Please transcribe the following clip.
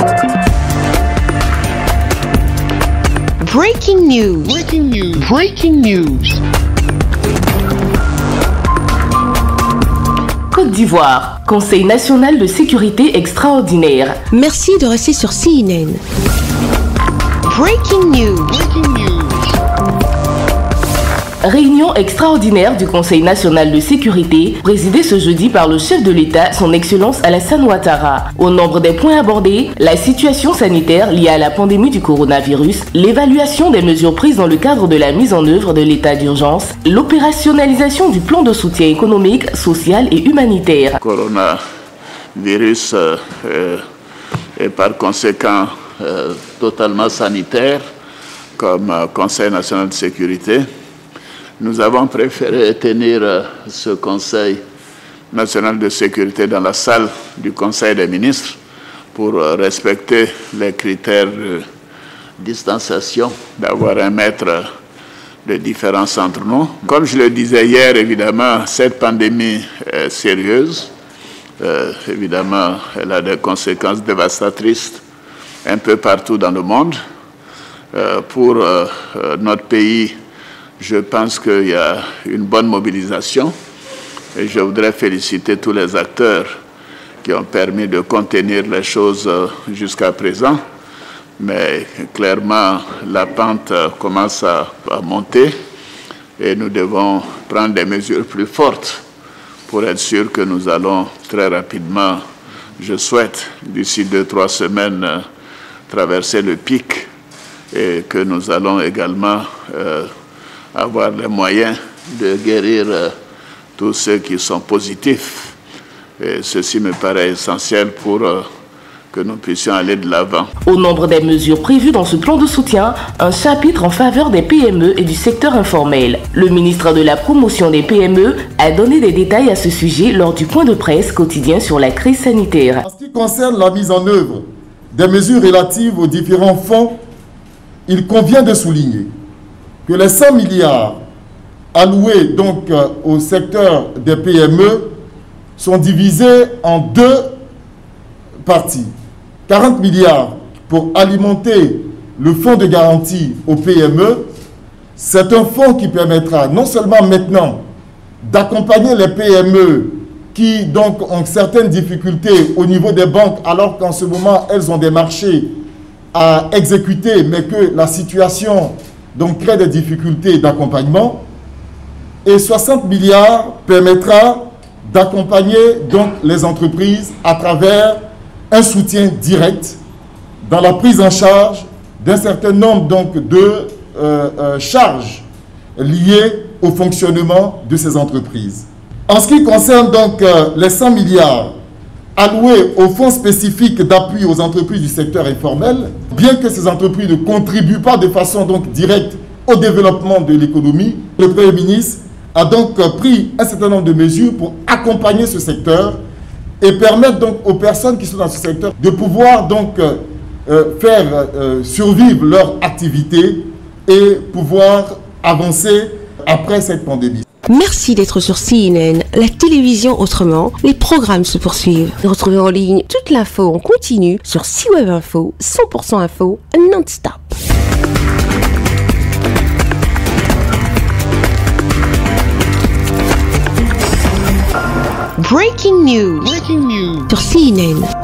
Breaking news. Breaking news. Breaking news. Côte d'Ivoire, Conseil national de sécurité extraordinaire. Merci de rester sur CNN. Breaking news. Breaking news. Réunion extraordinaire du Conseil national de sécurité, présidée ce jeudi par le chef de l'État, son Excellence Alassane Ouattara. Au nombre des points abordés, la situation sanitaire liée à la pandémie du coronavirus, l'évaluation des mesures prises dans le cadre de la mise en œuvre de l'état d'urgence, l'opérationnalisation du plan de soutien économique, social et humanitaire. Coronavirus est par conséquent totalement sanitaire comme Conseil national de sécurité. Nous avons préféré tenir ce Conseil national de sécurité dans la salle du Conseil des ministres pour respecter les critères de distanciation, d'avoir 1 mètre de différence entre nous. Comme je le disais hier, évidemment, cette pandémie est sérieuse. Évidemment, elle a des conséquences dévastatrices un peu partout dans le monde. Pour notre pays, je pense qu'il y a une bonne mobilisation et je voudrais féliciter tous les acteurs qui ont permis de contenir les choses jusqu'à présent. Mais clairement, la pente commence à monter et nous devons prendre des mesures plus fortes pour être sûr que nous allons très rapidement, je souhaite, d'ici 2-3 semaines, traverser le pic et que nous allons également avoir les moyens de guérir tous ceux qui sont positifs. Et ceci me paraît essentiel pour que nous puissions aller de l'avant. Au nombre des mesures prévues dans ce plan de soutien, un chapitre en faveur des PME et du secteur informel. Le ministre de la Promotion des PME a donné des détails à ce sujet lors du point de presse quotidien sur la crise sanitaire. En ce qui concerne la mise en œuvre des mesures relatives aux différents fonds, il convient de souligner que les 100 milliards alloués donc au secteur des PME sont divisés en 2 parties. 40 milliards pour alimenter le fonds de garantie aux PME. C'est un fonds qui permettra non seulement maintenant d'accompagner les PME qui donc ont certaines difficultés au niveau des banques alors qu'en ce moment elles ont des marchés à exécuter mais que la situation donc crée des difficultés d'accompagnement, et 60 milliards permettra d'accompagner donc les entreprises à travers un soutien direct dans la prise en charge d'un certain nombre donc de charges liées au fonctionnement de ces entreprises. En ce qui concerne donc les 100 milliards alloués au fonds spécifique d'appui aux entreprises du secteur informel, bien que ces entreprises ne contribuent pas de façon donc directe au développement de l'économie, le Premier ministre a donc pris un certain nombre de mesures pour accompagner ce secteur et permettre donc aux personnes qui sont dans ce secteur de pouvoir donc faire survivre leur activité et pouvoir avancer après cette pandémie. Merci d'être sur CNN, la télévision autrement. Les programmes se poursuivent. Retrouvez en ligne toute l'info en continu sur C-Web Info, 100% info, non-stop. Breaking news. Breaking news. Sur CNN.